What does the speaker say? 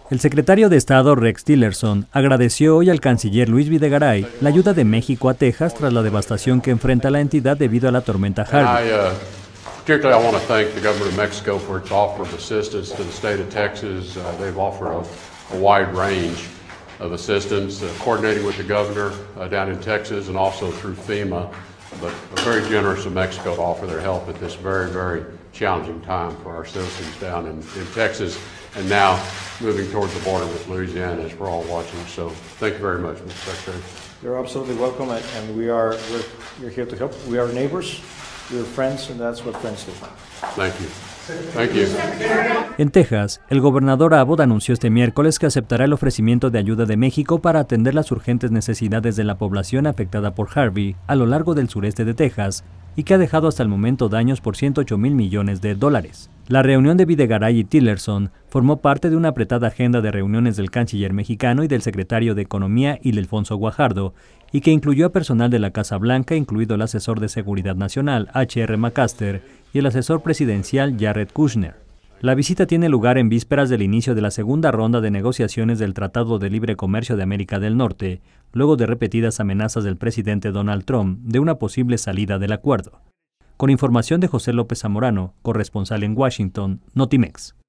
El secretario de Estado Rex Tillerson agradeció hoy al canciller Luis Videgaray la ayuda de México a Texas tras la devastación que enfrenta la entidad debido a la tormenta Harvey. Particularly, I want to thank the government of Mexico for its offer of assistance to the state of Texas. They've offered a wide range of assistance, coordinating with the governor down in Texas and also through FEMA, but very generous of Mexico to offer their help at this very, very challenging time for our citizens down in Texas, and now moving towards the border with Louisiana as we're all watching. So thank you very much, Mr. Secretary. You're absolutely welcome, and we're here to help. We are neighbors, we're friends, and that's what friends do. Thank you. Thank you. En Texas, el gobernador Abbott anunció este miércoles que aceptará el ofrecimiento de ayuda de México para atender las urgentes necesidades de la población afectada por Harvey a lo largo del sureste de Texas y que ha dejado hasta el momento daños por $108 mil millones. La reunión de Videgaray y Tillerson formó parte de una apretada agenda de reuniones del canciller mexicano y del secretario de Economía, Ildefonso Guajardo, y que incluyó a personal de la Casa Blanca, incluido el asesor de Seguridad Nacional, H.R. McMaster, y el asesor presidencial, Jared Kushner. La visita tiene lugar en vísperas del inicio de la segunda ronda de negociaciones del Tratado de Libre Comercio de América del Norte, luego de repetidas amenazas del presidente Donald Trump de una posible salida del acuerdo. Con información de José López Zamorano, corresponsal en Washington, Notimex.